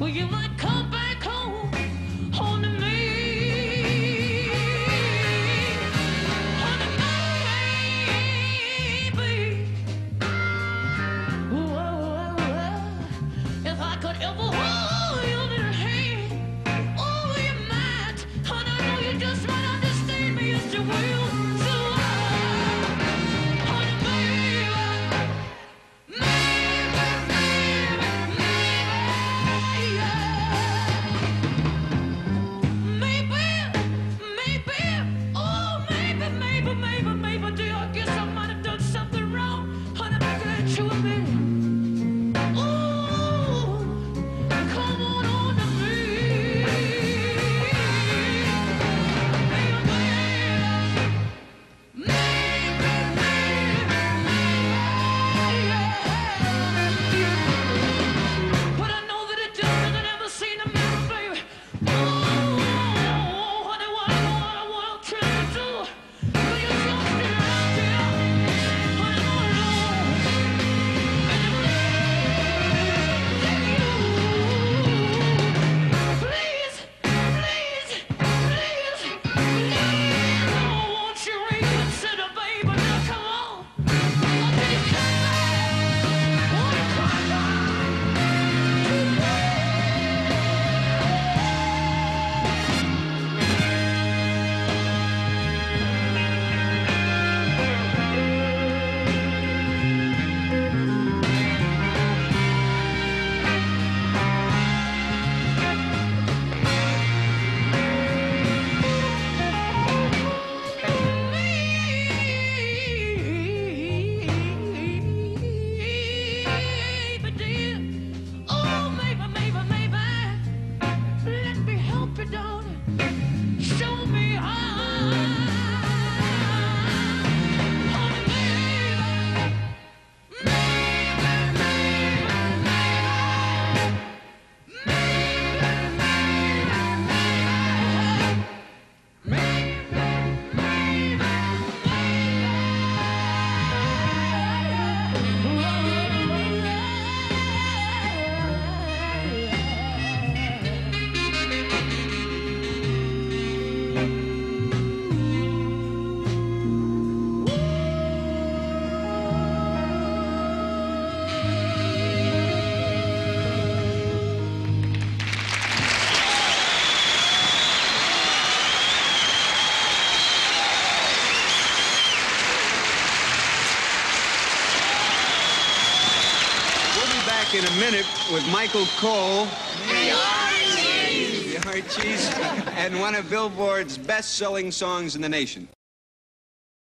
Well, you might come back home to me. Honey, baby. Whoa, if I could ever hold your little hand, oh, you might. Honey, I know you just might understand me, yes, you will. So, honey, baby. Maybe, dear, I guess I might have done something wrong. Honey, back at you a minute. Ooh, come on to me. But I know that it just doesn't ever seem to matter, baby. Oh, honey, what I want to try to do. Will you just get out there? Honey, please, please, please, please, oh, won't you reconsider, baby? Now, come on. Okay, come back. Wanna come back? Maybe, dear. Oh, maybe. Let me help you, darling. Show me how. Honey, In a minute with Michael Cole, the Archies, and one of Billboard's best-selling songs in the nation.